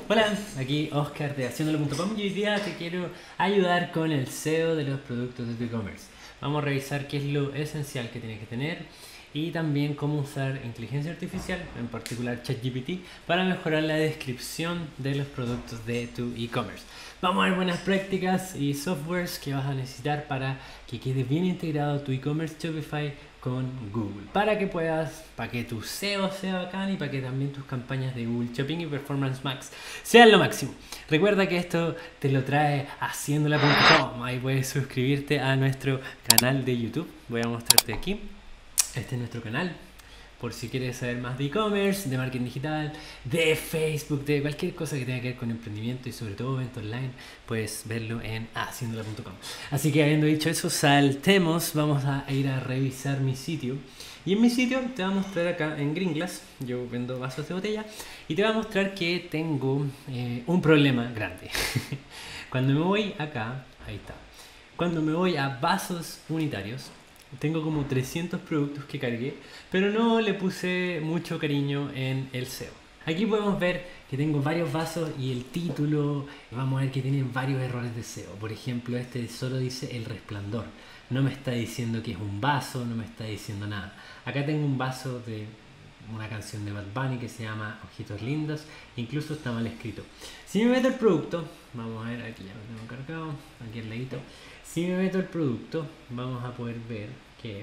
Hola, aquí Oscar de Haciéndolo.com y hoy día te quiero ayudar con el SEO de los productos de tu e-commerce. Vamos a revisar qué es lo esencial que tienes que tener y también cómo usar inteligencia artificial, en particular ChatGPT, para mejorar la descripción de los productos de tu e-commerce. Vamos a ver buenas prácticas y softwares que vas a necesitar para que quede bien integrado tu e-commerce Shopify con Google, para que tu SEO sea bacán y para que también tus campañas de Google Shopping y Performance Max sean lo máximo. Recuerda que esto te lo trae Haciéndola.com. Ahí puedes suscribirte a nuestro canal de YouTube. Voy a mostrarte aquí. Este es nuestro canal. Por si quieres saber más de e-commerce, de marketing digital, de Facebook, de cualquier cosa que tenga que ver con emprendimiento y sobre todo eventos online, puedes verlo en Haciéndola.com. Así que habiendo dicho eso, saltemos, vamos a ir a revisar mi sitio. Y en mi sitio te voy a mostrar acá en Green Glass, yo vendo vasos de botella, y te voy a mostrar que tengo un problema grande. Cuando me voy acá, ahí está. Cuando me voy a vasos unitarios, tengo como 300 productos que cargué, pero no le puse mucho cariño en el SEO. Aquí podemos ver que tengo varios vasos y el título, vamos a ver que tienen varios errores de SEO. Por ejemplo, este solo dice El Resplandor. No me está diciendo que es un vaso, no me está diciendo nada. Acá tengo un vaso de una canción de Bad Bunny que se llama Ojitos Lindos, incluso está mal escrito. Si me meto el producto, vamos a ver, aquí ya lo tengo cargado, aquí al ladito. Si me meto el producto, vamos a poder ver que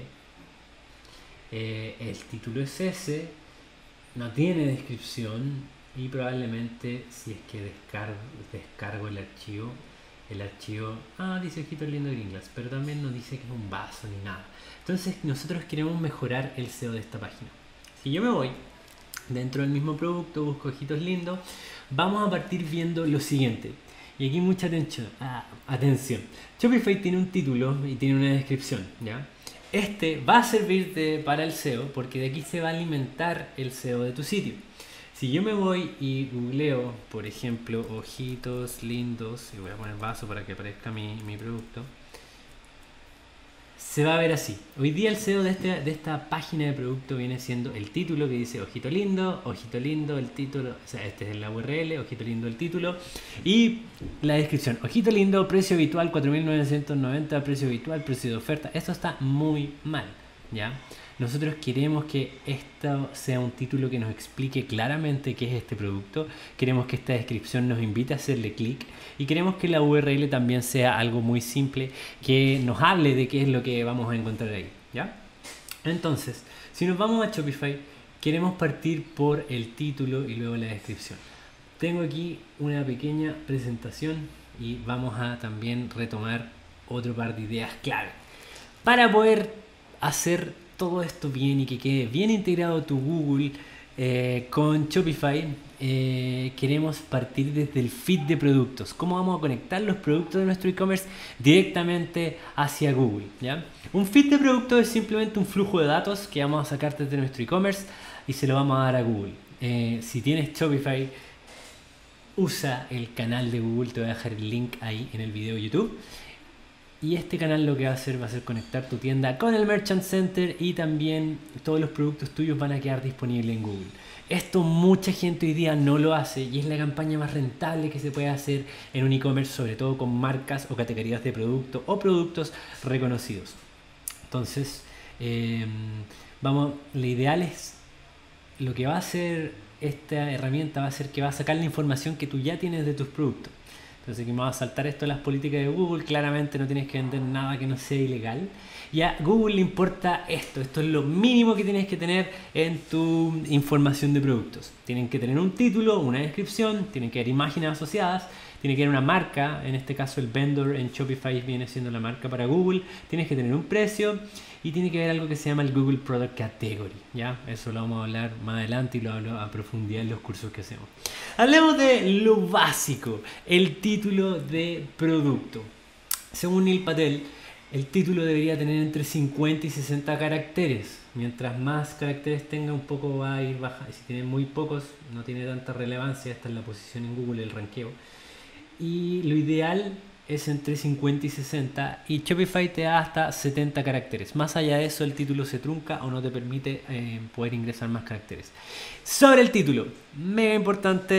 el título es ese, no tiene descripción y probablemente si es que descargo el archivo dice Ojitos Lindos Green Glass, pero también no dice que es un vaso ni nada. Entonces nosotros queremos mejorar el SEO de esta página. Si yo me voy dentro del mismo producto, busco Ojitos Lindos, vamos a partir viendo lo siguiente. Y aquí mucha atención. Shopify tiene un título y tiene una descripción, ¿ya? Este va a servirte para el SEO porque de aquí se va a alimentar el SEO de tu sitio. Si yo me voy y googleo, por ejemplo, Ojitos Lindos, y voy a poner vaso para que aparezca mi producto, se va a ver así. Hoy día el SEO de esta página de producto viene siendo el título que dice Ojito Lindo, el título, o sea, este es la URL, Ojito Lindo el título, y la descripción. Ojito Lindo, precio habitual 4.990, precio habitual, precio de oferta. Esto está muy mal, ¿ya? Nosotros queremos que esto sea un título que nos explique claramente qué es este producto. Queremos que esta descripción nos invite a hacerle clic. Y queremos que la URL también sea algo muy simple, que nos hable de qué es lo que vamos a encontrar ahí, ¿ya? Entonces, si nos vamos a Shopify, queremos partir por el título y luego la descripción. Tengo aquí una pequeña presentación y vamos a también retomar otro par de ideas clave. Para poder hacer todo esto bien y que quede bien integrado tu Google con Shopify, queremos partir desde el feed de productos. ¿Cómo vamos a conectar los productos de nuestro e-commerce directamente hacia Google? ¿Ya? Un feed de productos es simplemente un flujo de datos que vamos a sacar desde nuestro e-commerce y se lo vamos a dar a Google. Si tienes Shopify, usa el canal de Google, te voy a dejar el link ahí en el video de YouTube. Y este canal lo que va a ser conectar tu tienda con el Merchant Center y también todos los productos tuyos van a quedar disponibles en Google. Esto mucha gente hoy día no lo hace y es la campaña más rentable que se puede hacer en un e-commerce, sobre todo con marcas o categorías de producto o productos reconocidos. Entonces, lo ideal es, lo que va a hacer esta herramienta va a ser que va a sacar la información que tú ya tienes de tus productos. Entonces aquí me va a saltar esto de las políticas de Google. Claramente no tienes que vender nada que no sea ilegal. Y a Google le importa esto. Esto es lo mínimo que tienes que tener en tu información de productos. Tienen que tener un título, una descripción, tienen que haber imágenes asociadas, tiene que haber una marca. En este caso el vendor en Shopify viene siendo la marca para Google. Tienes que tener un precio y tiene que haber algo que se llama el Google Product Category, ¿ya? Eso lo vamos a hablar más adelante y lo hablo a profundidad en los cursos que hacemos. Hablemos de lo básico, el título de producto. Según Neil Patel, el título debería tener entre 50 y 60 caracteres. Mientras más caracteres tenga, un poco va a ir bajando. Si tiene muy pocos, no tiene tanta relevancia. Esta es la posición en Google, el ranqueo. Y lo ideal es entre 50 y 60 y Shopify te da hasta 70 caracteres. Más allá de eso, el título se trunca o no te permite poder ingresar más caracteres. Sobre el título, mega importante,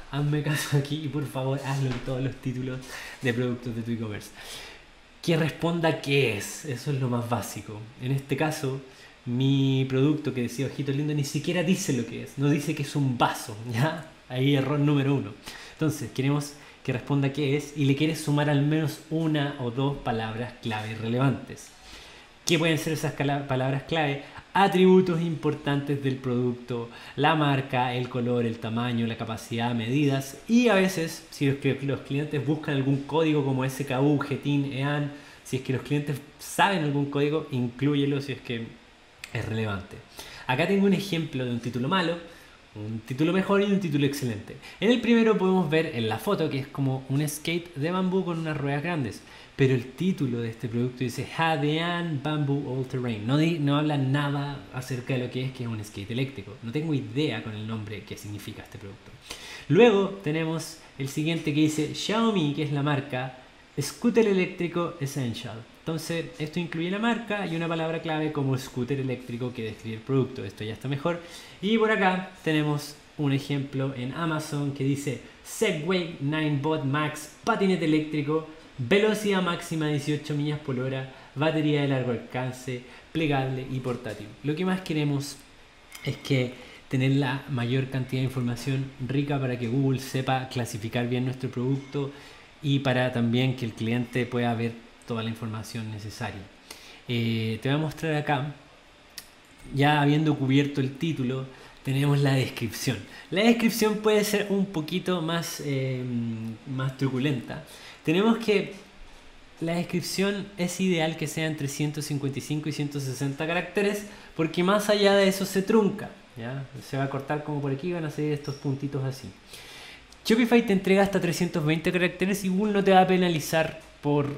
hazme caso aquí y por favor hazlo en todos los títulos de productos de tu e-commerce. Que responda qué es, eso es lo más básico. En este caso, mi producto que decía Ojito Lindo ni siquiera dice lo que es, no dice que es un vaso, ¿ya? Ahí error número 1. Entonces, queremos que responda qué es y le quieres sumar al menos una o dos palabras clave relevantes. ¿Qué pueden ser esas palabras clave? Atributos importantes del producto, la marca, el color, el tamaño, la capacidad, medidas y a veces, si los clientes buscan algún código como SKU, GTIN, EAN, si es que los clientes saben algún código, inclúyelo si es que es relevante. Acá tengo un ejemplo de un título malo, un título mejor y un título excelente. En el primero podemos ver en la foto que es como un skate de bambú con unas ruedas grandes. Pero el título de este producto dice Hadean Bamboo All Terrain. No habla nada acerca de lo que es un skate eléctrico. No tengo idea con el nombre qué significa este producto. Luego tenemos el siguiente que dice Xiaomi, que es la marca Scooter eléctrico Essential. Entonces esto incluye la marca y una palabra clave como scooter eléctrico que describe el producto. Esto ya está mejor. Y por acá tenemos un ejemplo en Amazon que dice Segway 9Bot Max patinete eléctrico, velocidad máxima 18 millas por hora, batería de largo alcance, plegable y portátil. Lo que más queremos es que tener la mayor cantidad de información rica para que Google sepa clasificar bien nuestro producto y para también que el cliente pueda ver toda la información necesaria. Te voy a mostrar acá, ya habiendo cubierto el título, tenemos la descripción. La descripción puede ser un poquito más truculenta. Tenemos que la descripción es ideal que sea entre 155 y 160 caracteres porque más allá de eso se trunca, ¿ya? Se va a cortar como por aquí, van a ser estos puntitos así. Shopify te entrega hasta 320 caracteres y Google no te va a penalizar por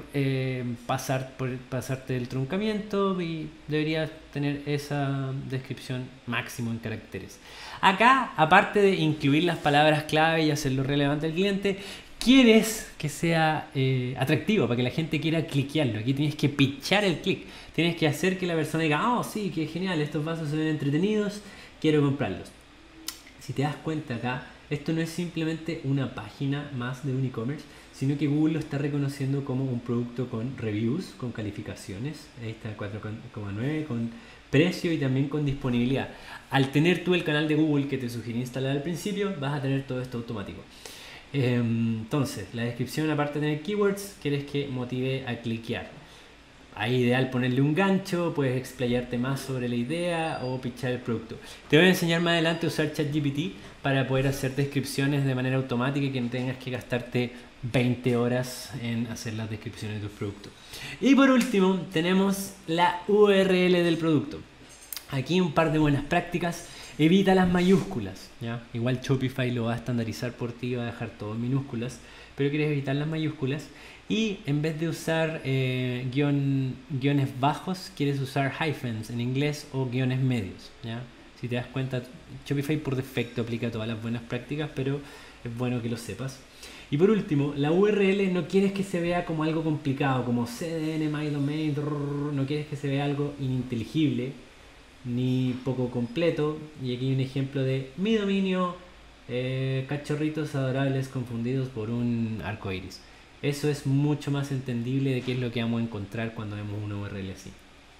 pasarte del truncamiento y deberías tener esa descripción máximo en caracteres. Acá, aparte de incluir las palabras clave y hacerlo relevante al cliente, quieres que sea atractivo para que la gente quiera cliquearlo. Aquí tienes que pitchar el clic, tienes que hacer que la persona diga, oh sí, qué genial, estos vasos se ven entretenidos, quiero comprarlos. Si te das cuenta acá, esto no es simplemente una página más de un e-commerce, sino que Google lo está reconociendo como un producto con reviews, con calificaciones, ahí está 4,9, con precio y también con disponibilidad. Al tener tú el canal de Google que te sugerí instalar al principio, vas a tener todo esto automático. Entonces, la descripción, aparte de tener keywords, quieres que motive a cliquear. Ahí ideal ponerle un gancho, puedes explayarte más sobre la idea o pitchar el producto. Te voy a enseñar más adelante a usar ChatGPT para poder hacer descripciones de manera automática y que no tengas que gastarte 20 horas en hacer las descripciones de tus productos. Y por último, tenemos la URL del producto. Aquí un par de buenas prácticas. Evita las mayúsculas, ¿ya? Igual Shopify lo va a estandarizar por ti y va a dejar todo en minúsculas, pero quieres evitar las mayúsculas y en vez de usar guiones bajos, quieres usar hyphens en inglés o guiones medios, ¿ya? Si te das cuenta, Shopify por defecto aplica todas las buenas prácticas, pero es bueno que lo sepas. Y por último, la URL no quieres que se vea como algo complicado, como CDN, MyDomain, no quieres que se vea algo ininteligible ni poco completo. Y aquí hay un ejemplo de mi dominio, cachorritos adorables confundidos por un arco iris. Eso es mucho más entendible de qué es lo que vamos a encontrar cuando vemos una URL así.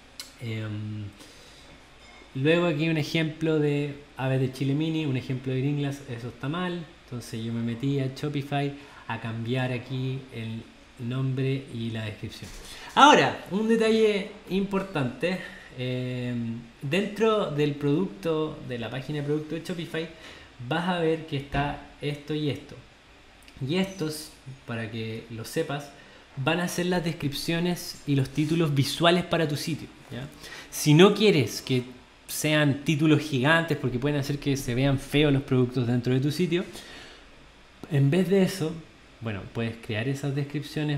Luego aquí un ejemplo de Aves de Chile Mini, un ejemplo de Gringlas, eso está mal. Entonces yo me metí a Shopify a cambiar aquí el nombre y la descripción. Ahora, un detalle importante. Dentro del producto, de la página de producto de Shopify, vas a ver que está esto y esto. Y estos, para que lo sepas, van a ser las descripciones y los títulos visuales para tu sitio, ¿ya? Si no quieres que sean títulos gigantes porque pueden hacer que se vean feos los productos dentro de tu sitio, en vez de eso, bueno, puedes crear esas descripciones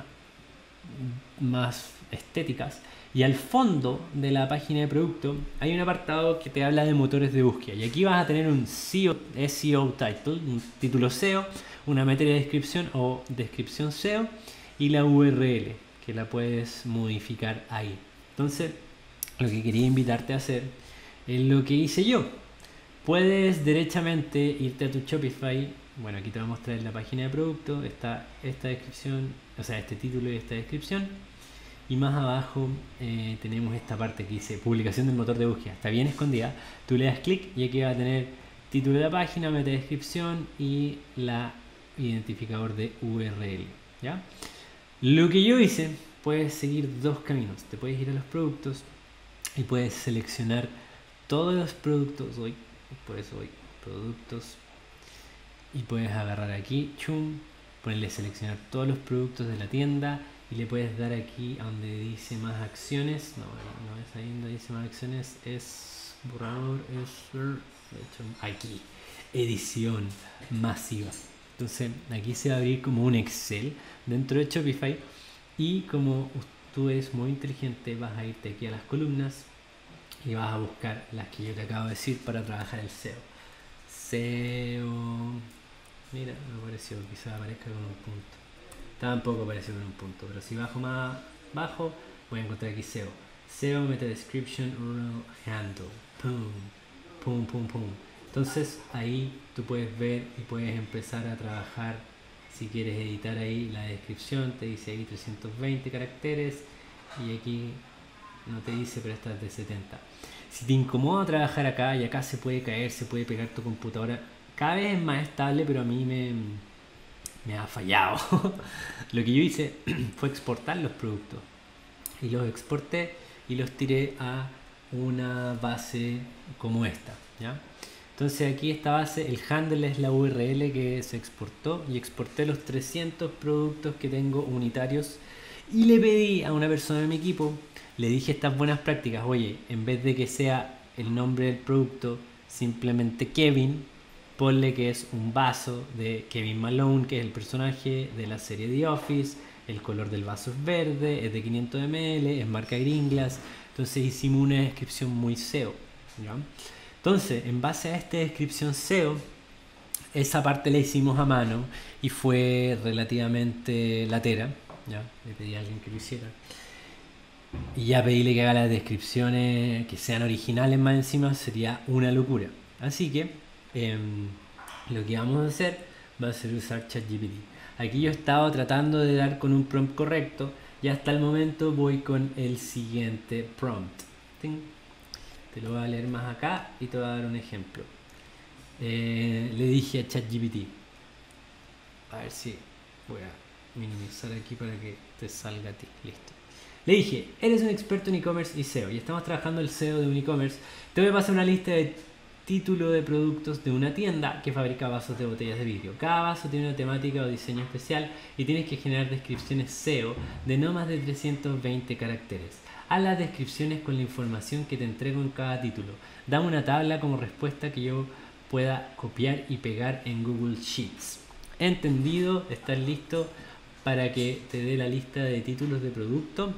más estéticas. Y al fondo de la página de producto hay un apartado que te habla de motores de búsqueda. Y aquí vas a tener un SEO title, un título SEO, una meta de descripción o descripción SEO y la URL que la puedes modificar ahí. Entonces, lo que quería invitarte a hacer es lo que hice yo. Puedes derechamente irte a tu Shopify, bueno, aquí te voy a mostrar la página de producto, está esta descripción, o sea, este título y esta descripción. Y más abajo tenemos esta parte que dice publicación del motor de búsqueda. Está bien escondida. Tú le das clic y aquí va a tener título de la página, meta descripción y la identificador de URL. ¿Ya? Lo que yo hice, puedes seguir dos caminos. Te puedes ir a los productos y puedes seleccionar todos los productos. Hoy, por eso hoy, productos. Y puedes agarrar aquí, chum, ponerle seleccionar todos los productos de la tienda. Y le puedes dar aquí a donde dice más acciones. No es ahí donde dice más acciones. Es borrador, aquí. Edición masiva. Entonces aquí se va a abrir como un Excel dentro de Shopify. Y como tú eres muy inteligente, vas a irte aquí a las columnas y vas a buscar las que yo te acabo de decir para trabajar el SEO. SEO. Mira, me apareció, quizás aparezca con un punto. Tampoco aparece con un punto, pero si bajo más bajo voy a encontrar aquí SEO. SEO, meta description, URL handle. Pum, pum, pum, pum. Entonces ahí tú puedes ver y puedes empezar a trabajar. Si quieres editar ahí la descripción, te dice ahí 320 caracteres y aquí no te dice, pero esta es de 70. Si te incomoda trabajar acá y acá se puede caer, se puede pegar tu computadora, cada vez es más estable, pero a mí me ha fallado. Lo que yo hice fue exportar los productos y los exporté y los tiré a una base como esta, ¿ya? Entonces aquí esta base, el handle es la URL que se exportó y exporté los 300 productos que tengo unitarios y le pedí a una persona de mi equipo, le dije estas buenas prácticas, oye, en vez de que sea el nombre del producto simplemente Kevin, ponle que es un vaso de Kevin Malone, que es el personaje de la serie The Office, el color del vaso es verde, es de 500 ml, es marca Gringlas, entonces hicimos una descripción muy SEO, ¿ya? Entonces, en base a esta descripción SEO, esa parte la hicimos a mano y fue relativamente latera, ¿ya? Le pedí a alguien que lo hiciera. Y ya pedíle que haga las descripciones que sean originales más encima, sería una locura. Así que lo que vamos a hacer va a ser usar ChatGPT. Aquí yo he estado tratando de dar con un prompt correcto y hasta el momento voy con el siguiente prompt. ¡Ting! Te lo voy a leer más acá y te voy a dar un ejemplo. Le dije a ChatGPT, a ver si voy a minimizar aquí para que te salga a ti. Listo. Le dije, eres un experto en e-commerce y SEO y estamos trabajando el SEO de un e-commerce. Te voy a pasar una lista de título de productos de una tienda que fabrica vasos de botellas de vidrio. Cada vaso tiene una temática o diseño especial y tienes que generar descripciones SEO de no más de 320 caracteres. Haz las descripciones con la información que te entrego en cada título. Dame una tabla como respuesta que yo pueda copiar y pegar en Google Sheets. ¿Entendido? ¿Estás listo para que te dé la lista de títulos de producto?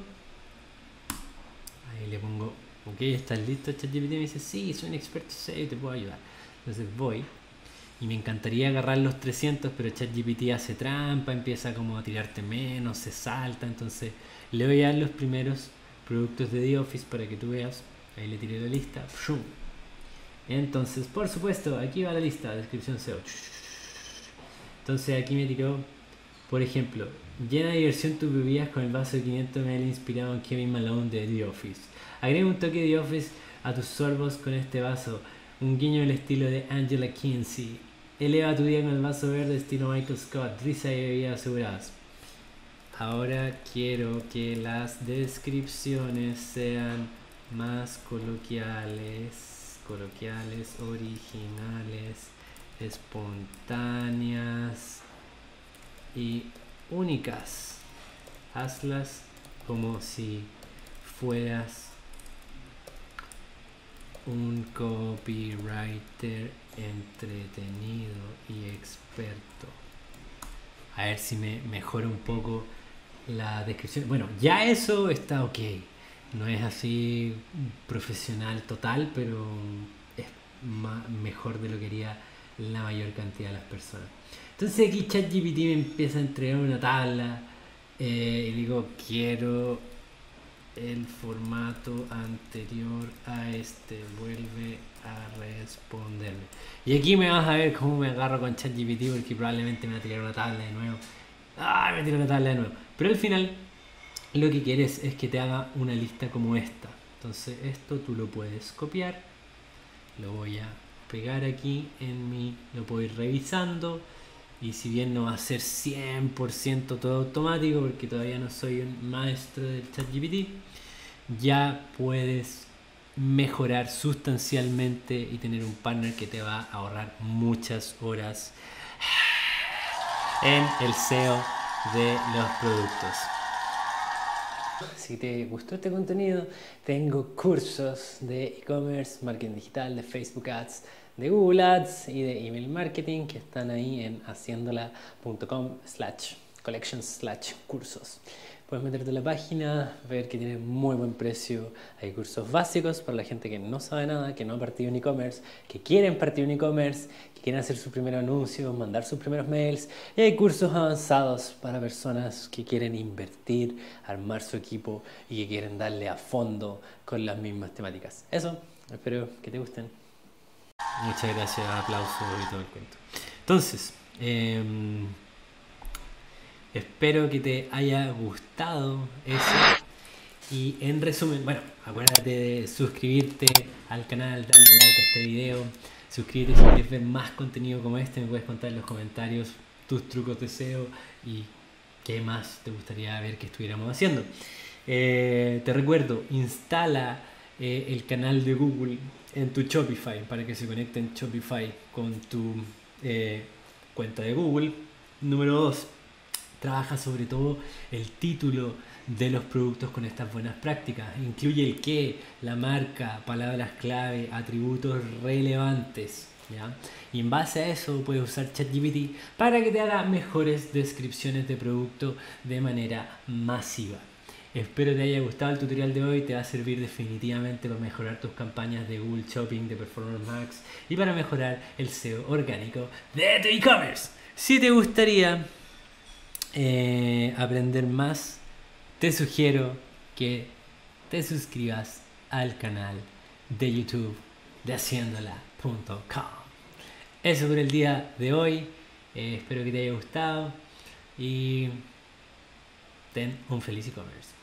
Ahí le pongo, ok, ¿estás listo? ChatGPT me dice, sí, soy un experto SEO y te puedo ayudar. Entonces voy y me encantaría agarrar los 300, pero ChatGPT hace trampa, empieza como a tirarte menos, se salta. Entonces le voy a dar los primeros productos de The Office para que tú veas. Ahí le tiré la lista. Entonces, por supuesto, aquí va la lista, descripción SEO. Entonces aquí me tiró, por ejemplo, llena de diversión tus bebidas con el vaso de 500 ml inspirado en Kevin Malone de The Office. Agrega un toque de The Office a tus sorbos con este vaso, un guiño del estilo de Angela Kinsey. Eleva tu día con el vaso verde estilo Michael Scott, risa y bebidas aseguradas. Ahora quiero que las descripciones sean más coloquiales, originales, espontáneas y únicas. Hazlas como si fueras un copywriter entretenido y experto. A ver si me mejora un poco la descripción. Bueno, ya eso está ok. No es así profesional total, pero es mejor de lo que haría la mayor cantidad de las personas. Entonces aquí ChatGPT me empieza a entregar una tabla y digo, quiero el formato anterior a este, vuelve a responderme. Y aquí me vas a ver cómo me agarro con ChatGPT, porque probablemente me va a tirar una tabla de nuevo. ¡Ah! Me tiro una tabla de nuevo. Pero al final lo que quieres es que te haga una lista como esta. Entonces esto tú lo puedes copiar, lo voy a pegar aquí en mi, lo puedo ir revisando. Y si bien no va a ser 100% todo automático, porque todavía no soy un maestro del ChatGPT, ya puedes mejorar sustancialmente y tener un partner que te va a ahorrar muchas horas en el SEO de los productos. Si te gustó este contenido, tengo cursos de e-commerce, marketing digital, de Facebook Ads, de Google Ads y de email marketing que están ahí en haciendola.com/collections/cursos. Puedes meterte a la página, ver que tiene muy buen precio. Hay cursos básicos para la gente que no sabe nada, que no ha partido en e-commerce, que quieren partir en e-commerce, que quieren hacer su primer anuncio, mandar sus primeros mails. Y hay cursos avanzados para personas que quieren invertir, armar su equipo y que quieren darle a fondo con las mismas temáticas. Eso, espero que te gusten. Muchas gracias, aplausos y todo el cuento. Entonces, espero que te haya gustado eso. Y en resumen, bueno, acuérdate de suscribirte al canal, darle like a este video, suscríbete si quieres ver más contenido como este, me puedes contar en los comentarios tus trucos de SEO y qué más te gustaría ver que estuviéramos haciendo. Te recuerdo, instala el canal de Google en tu Shopify para que se conecte en Shopify con tu cuenta de Google. Número 2, trabaja sobre todo el título de los productos con estas buenas prácticas. Incluye el qué, la marca, palabras clave, atributos relevantes, ¿ya? Y en base a eso puedes usar ChatGPT para que te haga mejores descripciones de producto de manera masiva. Espero te haya gustado el tutorial de hoy, te va a servir definitivamente para mejorar tus campañas de Google Shopping, de Performance Max y para mejorar el SEO orgánico de tu e-commerce. Si te gustaría aprender más, te sugiero que te suscribas al canal de YouTube de haciendola.com. Eso por el día de hoy. Espero que te haya gustado y ten un feliz e-commerce.